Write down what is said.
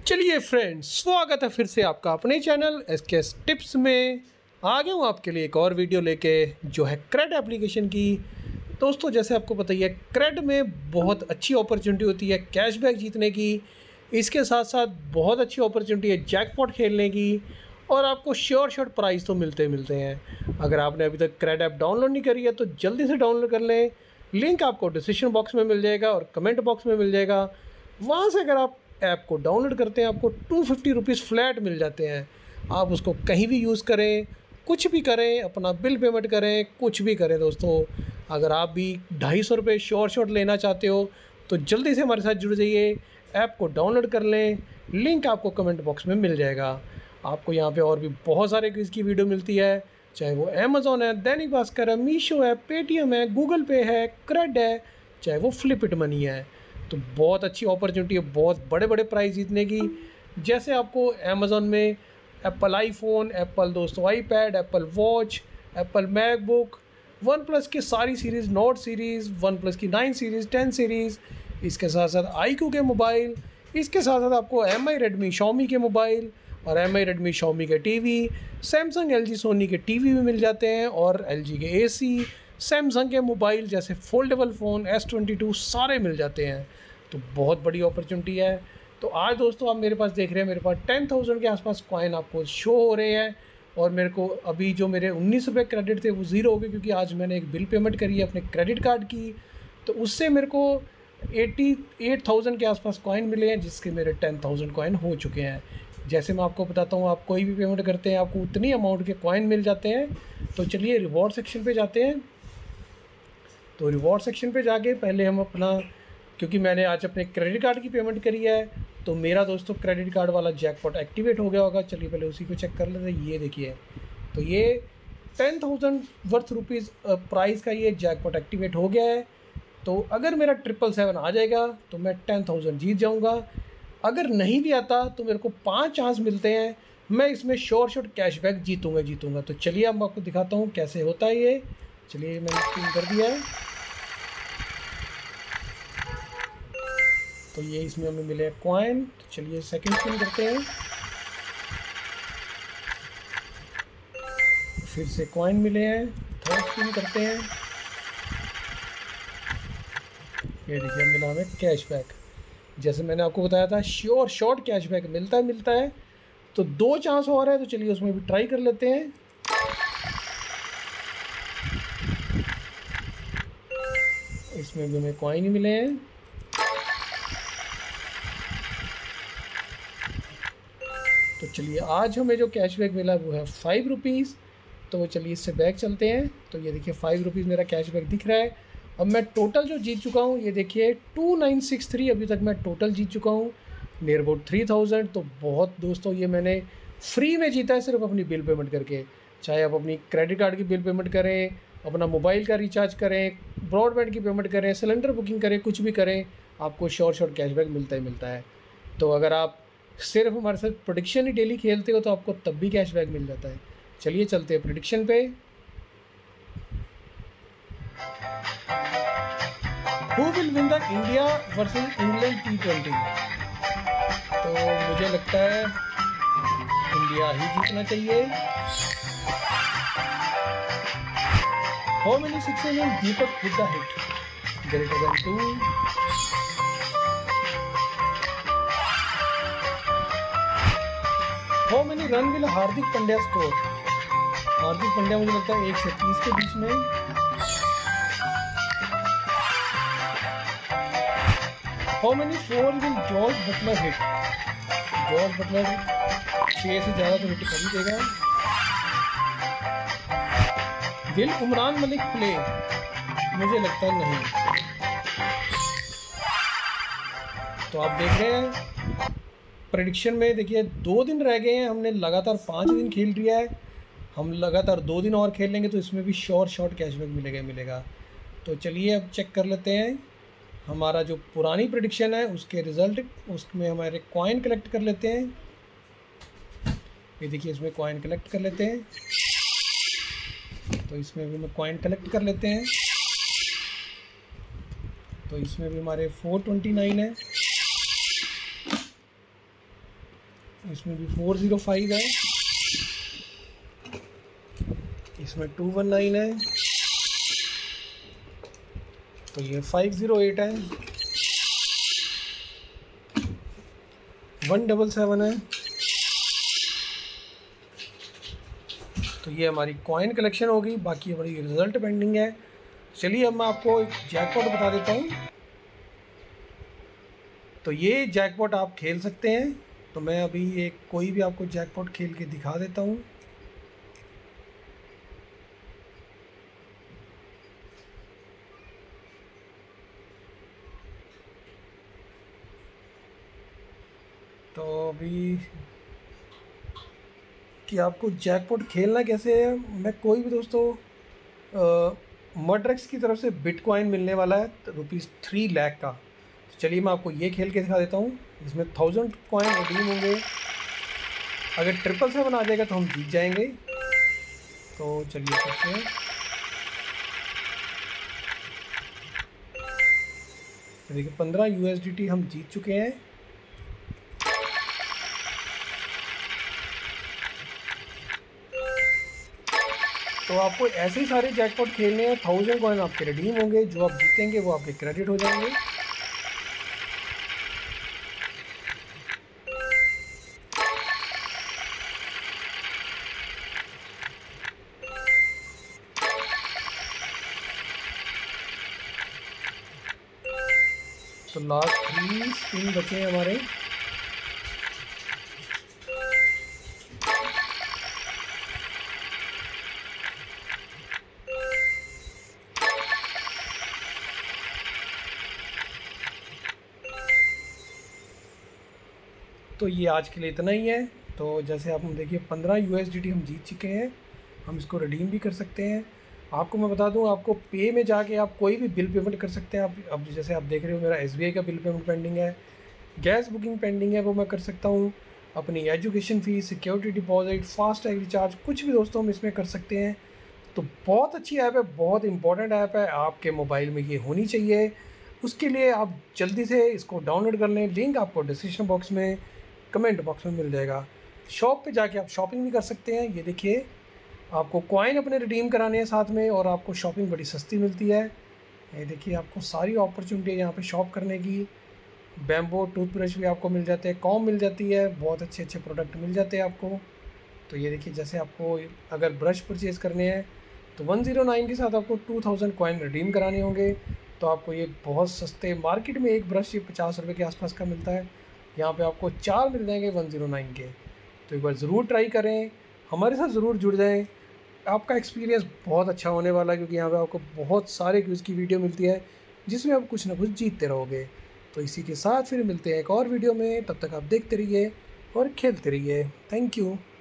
चलिए फ्रेंड्स, स्वागत है फिर से आपका अपने चैनल एसकेएस टिप्स में। आ गया हूँ आपके लिए एक और वीडियो लेके, जो है क्रेड एप्लीकेशन की। दोस्तों, जैसे आपको पता ही है, क्रेड में बहुत अच्छी अपॉर्चुनिटी होती है कैशबैक जीतने की। इसके साथ साथ बहुत अच्छी अपॉर्चुनिटी है जैकपॉट खेलने की, और आपको श्योर शॉट प्राइस तो मिलते मिलते हैं। अगर आपने अभी तक क्रेड ऐप डाउनलोड नहीं करी है तो जल्दी से डाउनलोड कर लें। लिंक आपको डिस्क्रिप्शन बॉक्स में मिल जाएगा और कमेंट बॉक्स में मिल जाएगा। वहाँ से अगर आप ऐप को डाउनलोड करते हैं, आपको 250 रुपीज़ फ्लैट मिल जाते हैं। आप उसको कहीं भी यूज़ करें, कुछ भी करें, अपना बिल पेमेंट करें, कुछ भी करें। दोस्तों, अगर आप भी 250 रुपये श्योर शॉट लेना चाहते हो तो जल्दी से हमारे साथ जुड़ जाइए, ऐप को डाउनलोड कर लें। लिंक आपको कमेंट बॉक्स में मिल जाएगा। आपको यहाँ पे और भी बहुत सारे क्विज़ की वीडियो मिलती है, चाहे वो अमेज़ॉन है, दैनिक भास्कर है, मीशो है, पेटीएम है, गूगल पे है, क्रेड है, चाहे वो फ्लिप मनी है। तो बहुत अच्छी अपॉर्चुनिटी है बहुत बड़े बड़े प्राइज़ जीतने की। जैसे आपको अमेज़ॉन में एप्पल आईफोन, एप्पल दोस्तों iPad, Apple watch, Apple MacBook, one plus की सारी series, note series, one plus की 9 सीरीज़, 10 सीरीज़, इसके साथ साथ iQOO के मोबाइल, इसके साथ साथ आपको MI रेडमी Xiaomi के मोबाइल और MI रेडमी Xiaomi के टीवी, सैमसंग LG सोनी के टीवी भी मिल जाते हैं, और LG के AC, सैमसंग के मोबाइल जैसे फोल्डेबल फ़ोन S22 सारे मिल जाते हैं। तो बहुत बड़ी अपॉर्चुनिटी है। तो आज दोस्तों आप मेरे पास देख रहे हैं, मेरे पास 10,000 के आसपास कॉइन आपको शो हो रहे हैं, और मेरे को अभी जो मेरे 19 रुपये क्रेडिट थे वो ज़ीरो हो गए, क्योंकि आज मैंने एक बिल पेमेंट करी है अपने क्रेडिट कार्ड की। तो उससे मेरे को 88,000 के आसपास कॉइन मिले हैं, जिसके मेरे 10,000 कॉइन हो चुके हैं। जैसे मैं आपको बताता हूँ, आप कोई भी पेमेंट करते हैं आपको उतनी अमाउंट के कॉइन मिल जाते हैं। तो चलिए रिवॉर्ड सेक्शन पे जाते हैं। तो रिवॉर्ड सेक्शन पे जाके पहले हम अपना, क्योंकि मैंने आज अपने क्रेडिट कार्ड की पेमेंट करी है, तो मेरा दोस्तों क्रेडिट कार्ड वाला जैकपॉट एक्टिवेट हो गया होगा। चलिए पहले उसी को चेक कर लेते हैं। ये देखिए, तो ये 10,000 वर्थ रुपीज़ प्राइस का ये जैकपॉट एक्टिवेट हो गया है। तो अगर मेरा 777 आ जाएगा तो मैं 10,000 जीत जाऊंगा। अगर नहीं भी आता तो मेरे को 5 चांस मिलते हैं, मैं इसमें श्योर शॉट कैशबैक जीतूंगा। तो चलिए अब आपको दिखाता हूँ कैसे होता है ये। चलिए मैंने स्पिन कर दिया है। तो ये इसमें हमें मिले कॉइन। तो चलिए सेकंड स्पिन करते हैं, फिर से कॉइन मिले हैं। थर्ड स्पिन करते हैं, ये देखिए मिला हमें कैशबैक। जैसे मैंने आपको बताया था, श्योर शॉट कैशबैक मिलता है। तो 2 चांस और है, तो चलिए उसमें भी ट्राई कर लेते हैं। इसमें भी हमें कॉइन ही मिले हैं। तो चलिए आज हमें जो कैशबैक मिला वो है 5 रुपीज़। तो चलिए इससे बैक चलते हैं। तो ये देखिए 5 रुपीज़ मेरा कैशबैक दिख रहा है। अब मैं टोटल जो जीत चुका हूँ, ये देखिए 2963 अभी तक मैं टोटल जीत चुका हूँ, नियर अबाउट 3000। तो बहुत दोस्तों, ये मैंने फ्री में जीता है सिर्फ अपनी बिल पेमेंट करके। चाहे आप अपनी क्रेडिट कार्ड की बिल पेमेंट करें, अपना मोबाइल का रिचार्ज करें, ब्रॉडबैंड की पेमेंट करें, सिलेंडर बुकिंग करें, कुछ भी करें, आपको श्योर शॉट कैशबैक मिलता ही मिलता है। तो अगर आप सिर्फ हमारे साथ प्रेडिक्शन ही डेली खेलते हो तो आपको तब भी कैशबैक मिल जाता है। चलिए चलते हैं प्रेडिक्शन पे। Who will win the India versus England T20? तो मुझे लगता है इंडिया ही जीतना चाहिए। How many sixes will Deepak hit the hit? Greater than 2। How many run will Hardik Pandya score? Hardik Pandya मुझे लगता है 1 से 30 के बीच में। How many 4 will George Buttler hit? George Buttler 6 से ज़्यादा तो हिट कर ही देगा। Will Umran Malik play? मुझे लगता है नहीं। तो आप देख रहे हैं प्रेडिक्शन में, देखिए 2 दिन रह गए हैं, हमने लगातार 5 दिन खेल लिया है। हम लगातार 2 दिन और खेल लेंगे तो इसमें भी श्योर शॉट कैशबैक मिलेगा। तो चलिए अब चेक कर लेते हैं हमारा जो पुरानी प्रेडिक्शन है उसके रिज़ल्ट। उसमें हमारे कॉइन कलेक्ट कर लेते हैं। ये देखिए इसमें कॉइन कलेक्ट कर लेते हैं। तो इसमें भी हम कॉइन कलेक्ट कर लेते हैं। तो इसमें भी हमारे 429 है। इसमें भी 405 है, इसमें 219 है, तो ये 508 है, 177 है। तो ये हमारी कॉइन कलेक्शन होगी, बाकी हमारी रिजल्ट पेंडिंग है। चलिए अब मैं आपको एक जैकपॉट बता देता हूँ। तो ये जैकपॉट आप खेल सकते हैं। तो मैं अभी एक कोई भी आपको जैकपॉट खेल के दिखा देता हूँ। तो अभी कि आपको जैकपॉट खेलना कैसे है, मैं कोई भी दोस्तों मड्रेक्स की तरफ से बिटकॉइन मिलने वाला है ₹3 लाख का। तो चलिए मैं आपको ये खेल के दिखा देता हूँ। इसमें 1000 कॉइन रिडीम होंगे। अगर 777 आ जाएगा तो हम जीत जाएंगे। तो चलिए फिर से देखिए 15 USDT हम जीत चुके हैं। तो आपको ऐसे ही सारे जैकपॉट खेलने हैं। 1000 कॉइन आपके रिडीम होंगे, जो आप जीतेंगे वो आपके क्रेडिट हो जाएंगे। तो लास्ट 3 स्पिन बचे हैं हमारे। तो ये आज के लिए इतना ही है। तो जैसे आप देखिए 15 USDT हम जीत चुके हैं। हम इसको रिडीम भी कर सकते हैं। आपको मैं बता दूं, आपको पे में जाके आप कोई भी बिल पेमेंट कर सकते हैं। आप अब जैसे आप देख रहे हो मेरा SBI का बिल पेमेंट पेंडिंग है, गैस बुकिंग पेंडिंग है, वो मैं कर सकता हूँ। अपनी education fees, security deposit, FASTag recharge, कुछ भी दोस्तों हम इसमें कर सकते हैं। तो बहुत अच्छी ऐप है, बहुत इंपॉर्टेंट ऐप है। आपके मोबाइल में ये होनी चाहिए। उसके लिए आप जल्दी से इसको डाउनलोड कर लें। लिंक आपको डिस्क्रिप्शन बॉक्स में, कमेंट बॉक्स में मिल जाएगा। शॉप पे जाके आप शॉपिंग भी कर सकते हैं। ये देखिए आपको कॉइन अपने रिडीम कराने हैं साथ में, और आपको शॉपिंग बड़ी सस्ती मिलती है। ये देखिए आपको सारी अपॉर्चुनिटी है यहाँ पे शॉप करने की। बैम्बो टूथब्रश भी आपको मिल जाते हैं, कॉम मिल जाती है, बहुत अच्छे अच्छे प्रोडक्ट मिल जाते हैं आपको। तो ये देखिए जैसे आपको अगर ब्रश परचेज़ करने हैं तो 109 के साथ आपको 2000 कॉइन रिडीम कराने होंगे। तो आपको ये बहुत सस्ते, मार्केट में एक ब्रश ये 50 रुपये के आसपास का मिलता है, यहाँ पे आपको 4 मिल जाएंगे 109 के। तो एक बार ज़रूर ट्राई करें, हमारे साथ ज़रूर जुड़ जाएं। आपका एक्सपीरियंस बहुत अच्छा होने वाला है, क्योंकि यहाँ पे आपको बहुत सारे क्विज़ की वीडियो मिलती है जिसमें आप कुछ ना कुछ जीतते रहोगे। तो इसी के साथ फिर मिलते हैं एक और वीडियो में। तब तक आप देखते रहिए और खेलते रहिए। Thank you.